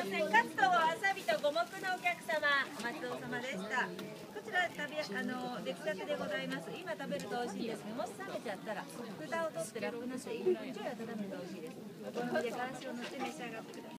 ません。カツとわさびと五目のお客様、お待ちどおさまでした。こちら出来たてでございます。今食べると美味しいんですけど、もし冷めちゃったら蓋を取ってラップなしで1分ちょい温めると美味しいです。お好みでからしを塗って召し上がってください。